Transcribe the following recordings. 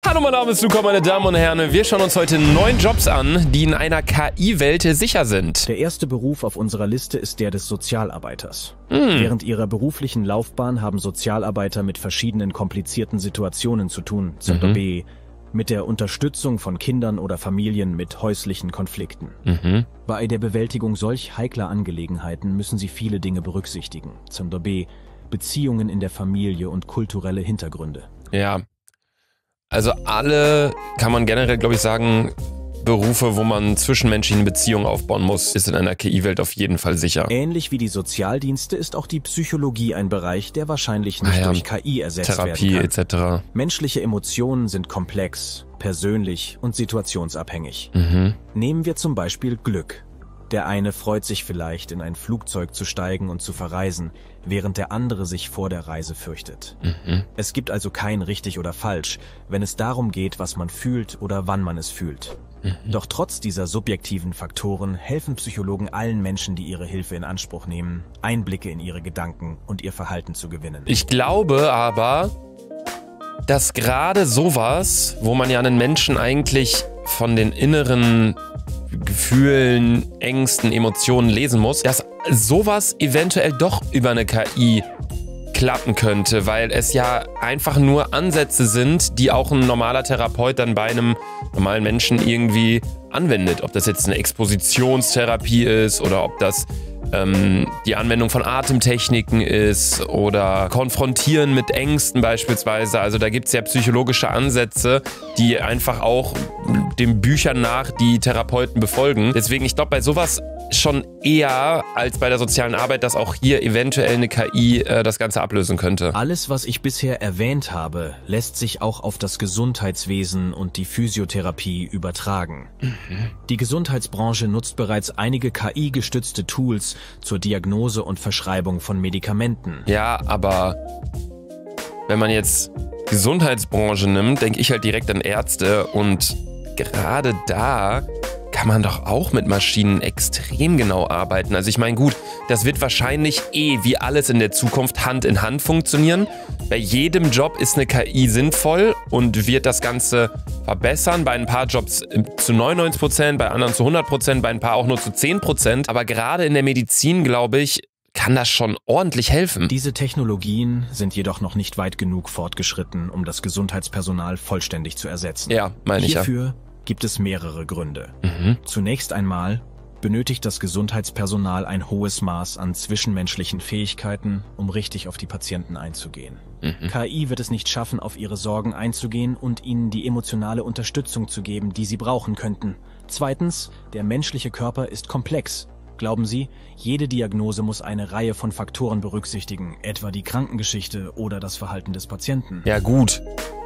Hallo, mein Name ist Luca, meine Damen und Herren. Wir schauen uns heute 9 Jobs an, die in einer KI-Welt sicher sind. Der erste Beruf auf unserer Liste ist der des Sozialarbeiters. Während ihrer beruflichen Laufbahn haben Sozialarbeiter mit verschiedenen komplizierten Situationen zu tun, zum Beispiel mit der Unterstützung von Kindern oder Familien mit häuslichen Konflikten. Bei der Bewältigung solch heikler Angelegenheiten müssen sie viele Dinge berücksichtigen, zum Beispiel Beziehungen in der Familie und kulturelle Hintergründe. Ja, also alle, kann man generell, glaube ich, sagen, Berufe, wo man zwischenmenschliche Beziehungen aufbauen muss, ist in einer KI-Welt auf jeden Fall sicher. Ähnlich wie die Sozialdienste ist auch die Psychologie ein Bereich, der wahrscheinlich nicht durch KI ersetzt werden kann. etc. Menschliche Emotionen sind komplex, persönlich und situationsabhängig. Nehmen wir zum Beispiel Glück. Der eine freut sich vielleicht, in ein Flugzeug zu steigen und zu verreisen, während der andere sich vor der Reise fürchtet. Es gibt also kein richtig oder falsch, wenn es darum geht, was man fühlt oder wann man es fühlt. Doch trotz dieser subjektiven Faktoren helfen Psychologen allen Menschen, die ihre Hilfe in Anspruch nehmen, Einblicke in ihre Gedanken und ihr Verhalten zu gewinnen. Ich glaube aber, dass gerade sowas, wo man ja einen Menschen eigentlich von den inneren Gefühlen, Ängsten, Emotionen lesen muss, dass sowas eventuell doch über eine KI klappen könnte, weil es ja einfach nur Ansätze sind, die auch ein normaler Therapeut dann bei einem normalen Menschen irgendwie anwendet. Ob das jetzt eine Expositionstherapie ist oder ob das die Anwendung von Atemtechniken ist oder Konfrontieren mit Ängsten beispielsweise. Also da gibt es ja psychologische Ansätze, die einfach auch den Büchern nach die Therapeuten befolgen. Deswegen, ich glaube, bei sowas schon eher als bei der sozialen Arbeit, dass auch hier eventuell eine KI das Ganze ablösen könnte. Alles, was ich bisher erwähnt habe, lässt sich auch auf das Gesundheitswesen und die Physiotherapie übertragen. Die Gesundheitsbranche nutzt bereits einige KI-gestützte Tools zur Diagnose und Verschreibung von Medikamenten. Ja, aber wenn man jetzt Gesundheitsbranche nimmt, denke ich halt direkt an Ärzte und gerade da kann man doch auch mit Maschinen extrem genau arbeiten. Also ich meine, gut, das wird wahrscheinlich wie alles in der Zukunft Hand in Hand funktionieren. Bei jedem Job ist eine KI sinnvoll und wird das Ganze verbessern. Bei ein paar Jobs zu 99%, bei anderen zu 100%, bei ein paar auch nur zu 10%. Aber gerade in der Medizin, glaube ich, kann das schon ordentlich helfen. Diese Technologien sind jedoch noch nicht weit genug fortgeschritten, um das Gesundheitspersonal vollständig zu ersetzen. Ja, meine ich ja. Hierfür gibt es mehrere Gründe. Zunächst einmal benötigt das Gesundheitspersonal ein hohes Maß an zwischenmenschlichen Fähigkeiten, um richtig auf die Patienten einzugehen. KI wird es nicht schaffen, auf ihre Sorgen einzugehen und ihnen die emotionale Unterstützung zu geben, die sie brauchen könnten. Zweitens, der menschliche Körper ist komplex. Glauben Sie, jede Diagnose muss eine Reihe von Faktoren berücksichtigen, etwa die Krankengeschichte oder das Verhalten des Patienten. Ja, gut.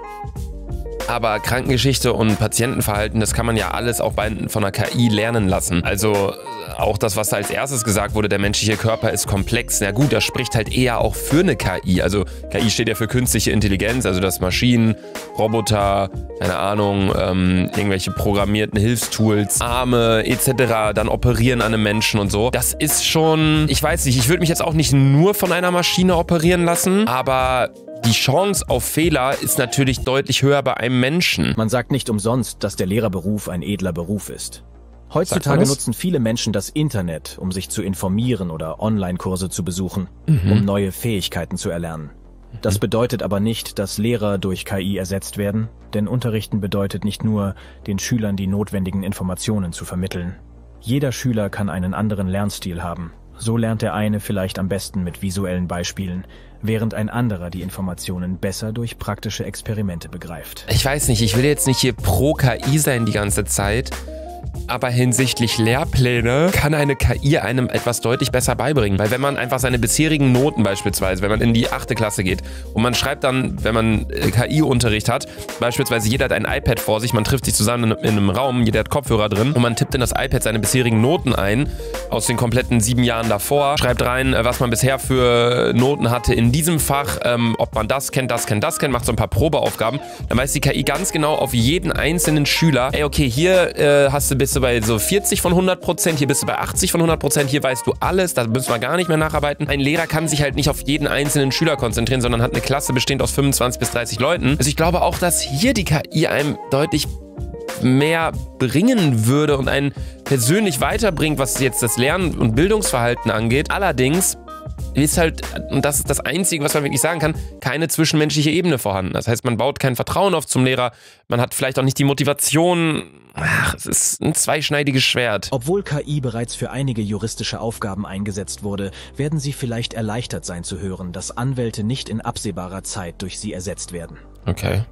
Aber Krankengeschichte und Patientenverhalten, das kann man ja alles auch von der KI lernen lassen. Also auch das, was da als erstes gesagt wurde, der menschliche Körper ist komplex. Na gut, das spricht halt eher auch für eine KI. Also KI steht ja für künstliche Intelligenz, also dass Maschinen, Roboter, keine Ahnung, irgendwelche programmierten Hilfstools, Arme etc. dann operieren an einem Menschen und so. Das ist schon, ich weiß nicht, ich würde mich jetzt auch nicht nur von einer Maschine operieren lassen, aber die Chance auf Fehler ist natürlich deutlich höher bei einem Menschen. Man sagt nicht umsonst, dass der Lehrerberuf ein edler Beruf ist. Heutzutage nutzen viele Menschen das Internet, um sich zu informieren oder Online-Kurse zu besuchen, um neue Fähigkeiten zu erlernen. Das bedeutet aber nicht, dass Lehrer durch KI ersetzt werden, denn Unterrichten bedeutet nicht nur, den Schülern die notwendigen Informationen zu vermitteln. Jeder Schüler kann einen anderen Lernstil haben. So lernt der eine vielleicht am besten mit visuellen Beispielen, während ein anderer die Informationen besser durch praktische Experimente begreift. Ich weiß nicht, ich will jetzt nicht hier pro KI sein die ganze Zeit, aber hinsichtlich Lehrpläne kann eine KI einem etwas deutlich besser beibringen. Weil wenn man einfach seine bisherigen Noten beispielsweise, wenn man in die 8. Klasse geht und man schreibt dann, wenn man KI-Unterricht hat, beispielsweise jeder hat ein iPad vor sich, man trifft sich zusammen in einem Raum, jeder hat Kopfhörer drin und man tippt in das iPad seine bisherigen Noten ein, aus den kompletten 7 Jahren davor, schreibt rein, was man bisher für Noten hatte in diesem Fach, ob man das kennt, macht so ein paar Probeaufgaben, dann weiß die KI ganz genau auf jeden einzelnen Schüler, ey okay, hier hast du bisher bist du bei so 40 von 100%, hier bist du bei 80 von 100%, hier weißt du alles, da müssen wir gar nicht mehr nacharbeiten. Ein Lehrer kann sich halt nicht auf jeden einzelnen Schüler konzentrieren, sondern hat eine Klasse bestehend aus 25 bis 30 Leuten. Also ich glaube auch, dass hier die KI einem deutlich mehr bringen würde und einen persönlich weiterbringt, was jetzt das Lern- und Bildungsverhalten angeht. Allerdings ist halt, und das ist das Einzige, was man wirklich sagen kann, keine zwischenmenschliche Ebene vorhanden. Das heißt, man baut kein Vertrauen auf zum Lehrer, man hat vielleicht auch nicht die Motivation. Es ist ein zweischneidiges Schwert. Obwohl KI bereits für einige juristische Aufgaben eingesetzt wurde, werden Sie vielleicht erleichtert sein zu hören, dass Anwälte nicht in absehbarer Zeit durch sie ersetzt werden. Okay.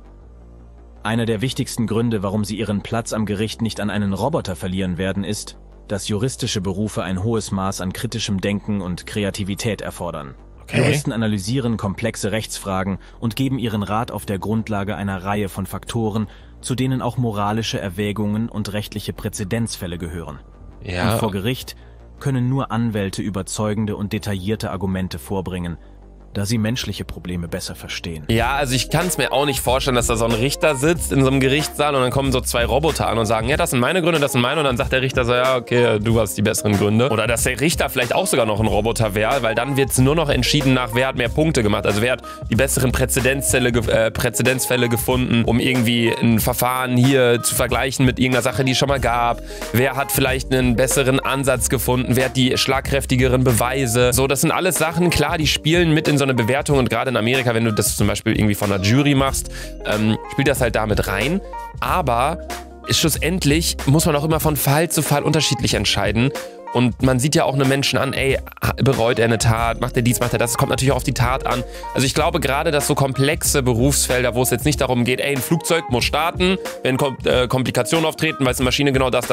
Einer der wichtigsten Gründe, warum Sie Ihren Platz am Gericht nicht an einen Roboter verlieren werden, ist, dass juristische Berufe ein hohes Maß an kritischem Denken und Kreativität erfordern. Okay. Juristen analysieren komplexe Rechtsfragen und geben ihren Rat auf der Grundlage einer Reihe von Faktoren, zu denen auch moralische Erwägungen und rechtliche Präzedenzfälle gehören. Ja. Und vor Gericht können nur Anwälte überzeugende und detaillierte Argumente vorbringen, da sie menschliche Probleme besser verstehen. Ja, also ich kann es mir auch nicht vorstellen, dass da so ein Richter sitzt in so einem Gerichtssaal und dann kommen so zwei Roboter an und sagen, ja, das sind meine Gründe, das sind meine, und dann sagt der Richter so, ja, okay, du hast die besseren Gründe. Oder dass der Richter vielleicht auch sogar noch ein Roboter wäre, weil dann wird es nur noch entschieden nach, wer hat mehr Punkte gemacht, also wer hat die besseren Präzedenzfälle gefunden, um irgendwie ein Verfahren hier zu vergleichen mit irgendeiner Sache, die es schon mal gab. Wer hat vielleicht einen besseren Ansatz gefunden, wer hat die schlagkräftigeren Beweise. So, das sind alles Sachen, klar, die spielen mit in so eine Bewertung, und gerade in Amerika, wenn du das zum Beispiel irgendwie von einer Jury machst, spielt das halt damit rein. Aber schlussendlich muss man auch immer von Fall zu Fall unterschiedlich entscheiden. Und man sieht ja auch einem Menschen an, ey, bereut er eine Tat, macht er dies, macht er das, es kommt natürlich auch auf die Tat an. Also ich glaube gerade, dass so komplexe Berufsfelder, wo es jetzt nicht darum geht, ey, ein Flugzeug muss starten, wenn Komplikationen auftreten, weiß eine Maschine genau das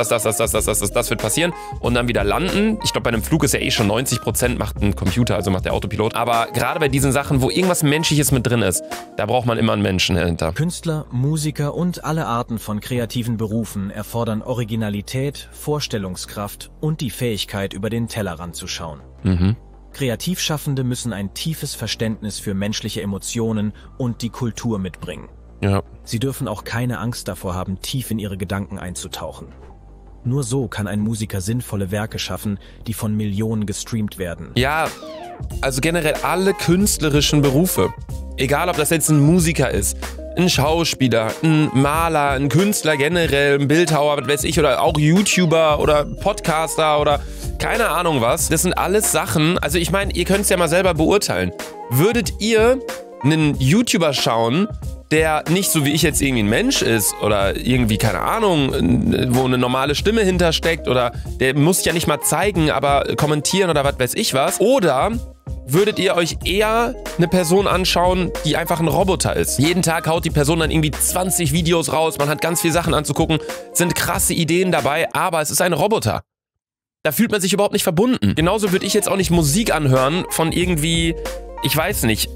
wird passieren und dann wieder landen. Ich glaube, bei einem Flug ist ja eh schon 90% macht ein Computer, also macht der Autopilot. Aber gerade bei diesen Sachen, wo irgendwas Menschliches mit drin ist, da braucht man immer einen Menschen dahinter. Künstler, Musiker und alle Arten von kreativen Berufen erfordern Originalität, Vorstellungskraft und die Fähigkeit, über den Tellerrand zu schauen. Kreativschaffende müssen ein tiefes Verständnis für menschliche Emotionen und die Kultur mitbringen. Ja. Sie dürfen auch keine Angst davor haben, tief in ihre Gedanken einzutauchen. Nur so kann ein Musiker sinnvolle Werke schaffen, die von Millionen gestreamt werden. Ja, also generell alle künstlerischen Berufe. Egal, ob das jetzt ein Musiker ist, ein Schauspieler, ein Maler, ein Künstler generell, ein Bildhauer, was weiß ich, oder auch YouTuber oder Podcaster oder keine Ahnung was. Das sind alles Sachen, also ich meine, ihr könnt es ja mal selber beurteilen. Würdet ihr einen YouTuber schauen, der nicht so wie ich jetzt irgendwie ein Mensch ist oder irgendwie, keine Ahnung, wo eine normale Stimme hintersteckt, oder der muss sich ja nicht mal zeigen, aber kommentieren oder was weiß ich was? Oder würdet ihr euch eher eine Person anschauen, die einfach ein Roboter ist? Jeden Tag haut die Person dann irgendwie 20 Videos raus, man hat ganz viele Sachen anzugucken, sind krasse Ideen dabei, aber es ist ein Roboter. Da fühlt man sich überhaupt nicht verbunden. Genauso würde ich jetzt auch nicht Musik anhören von irgendwie, ich weiß nicht,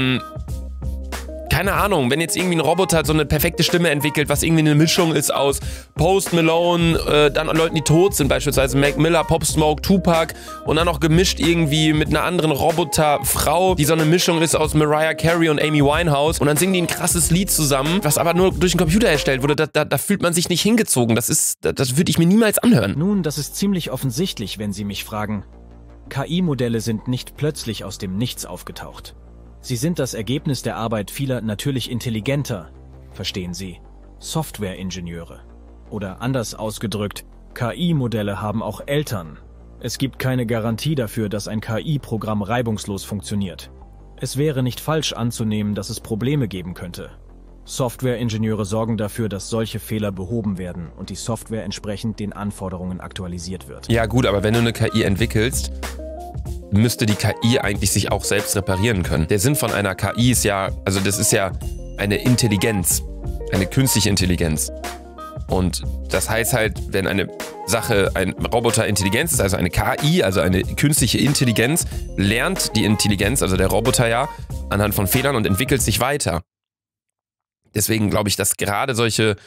keine Ahnung, wenn jetzt irgendwie ein Roboter so eine perfekte Stimme entwickelt, was irgendwie eine Mischung ist aus Post Malone, dann Leuten, die tot sind, beispielsweise Mac Miller, Pop Smoke, Tupac, und dann noch gemischt irgendwie mit einer anderen Roboterfrau, die so eine Mischung ist aus Mariah Carey und Amy Winehouse, und dann singen die ein krasses Lied zusammen, was aber nur durch den Computer erstellt wurde. Da fühlt man sich nicht hingezogen. Das würde ich mir niemals anhören. Nun, das ist ziemlich offensichtlich, wenn Sie mich fragen. KI-Modelle sind nicht plötzlich aus dem Nichts aufgetaucht. Sie sind das Ergebnis der Arbeit vieler natürlich intelligenter, verstehen Sie, Software-Ingenieure. Oder anders ausgedrückt, KI-Modelle haben auch Eltern. Es gibt keine Garantie dafür, dass ein KI-Programm reibungslos funktioniert. Es wäre nicht falsch anzunehmen, dass es Probleme geben könnte. Software-Ingenieure sorgen dafür, dass solche Fehler behoben werden und die Software entsprechend den Anforderungen aktualisiert wird. Ja gut, aber wenn du eine KI entwickelst, müsste die KI eigentlich sich auch selbst reparieren können. Der Sinn von einer KI ist ja, also das ist ja eine Intelligenz, eine künstliche Intelligenz. Und das heißt halt, wenn eine Sache ein Roboter Intelligenz ist, also eine KI, also eine künstliche Intelligenz, lernt die Intelligenz, also der Roboter ja, anhand von Fehlern und entwickelt sich weiter. Deswegen glaube ich, dass gerade solche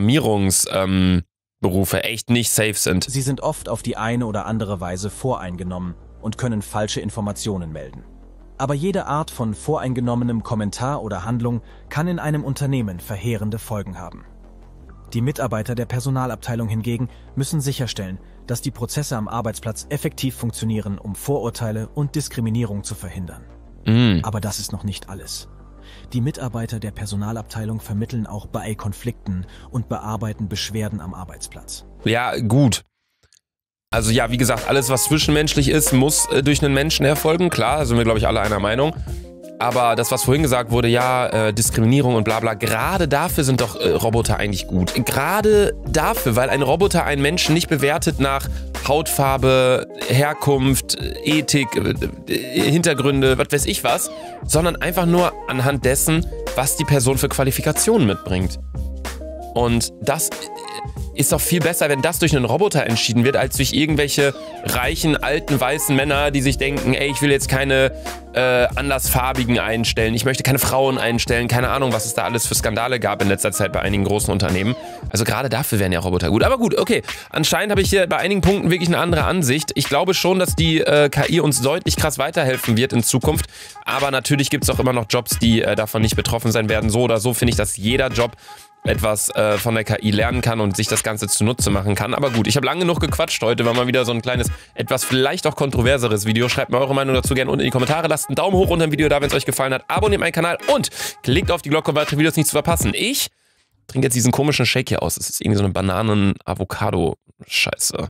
Programmierungsberufe echt nicht safe sind. Sie sind oft auf die eine oder andere Weise voreingenommen und können falsche Informationen melden. Aber jede Art von voreingenommenem Kommentar oder Handlung kann in einem Unternehmen verheerende Folgen haben. Die Mitarbeiter der Personalabteilung hingegen müssen sicherstellen, dass die Prozesse am Arbeitsplatz effektiv funktionieren, um Vorurteile und Diskriminierung zu verhindern. Aber das ist noch nicht alles. Die Mitarbeiter der Personalabteilung vermitteln auch bei Konflikten und bearbeiten Beschwerden am Arbeitsplatz. Ja, gut. Also ja, wie gesagt, alles, was zwischenmenschlich ist, muss durch einen Menschen erfolgen. Klar, sind wir, glaube ich, alle einer Meinung. Aber das, was vorhin gesagt wurde, ja, Diskriminierung und bla bla, gerade dafür sind doch Roboter eigentlich gut. Gerade dafür, weil ein Roboter einen Menschen nicht bewertet nach Hautfarbe, Herkunft, Ethik, Hintergründe, was weiß ich was, sondern einfach nur anhand dessen, was die Person für Qualifikationen mitbringt. Und das ist doch viel besser, wenn das durch einen Roboter entschieden wird, als durch irgendwelche reichen, alten, weißen Männer, die sich denken, ey, ich will jetzt keine andersfarbigen einstellen, ich möchte keine Frauen einstellen, keine Ahnung, was es da alles für Skandale gab in letzter Zeit bei einigen großen Unternehmen. Also gerade dafür wären ja Roboter gut. Aber gut, okay, anscheinend habe ich hier bei einigen Punkten wirklich eine andere Ansicht. Ich glaube schon, dass die KI uns deutlich krass weiterhelfen wird in Zukunft, aber natürlich gibt es auch immer noch Jobs, die davon nicht betroffen sein werden. So oder so finde ich, dass jeder Job etwas von der KI lernen kann und sich das Ganze zunutze machen kann. Aber gut, ich habe lange genug gequatscht heute, war mal wieder so ein kleines, etwas vielleicht auch kontroverseres Video. Schreibt mir eure Meinung dazu gerne unten in die Kommentare. Lasst einen Daumen hoch unter dem Video da, wenn es euch gefallen hat. Abonniert meinen Kanal und klickt auf die Glocke, um weitere Videos nicht zu verpassen. Ich trinke jetzt diesen komischen Shake hier aus. Das ist irgendwie so eine Bananen-Avocado-Scheiße.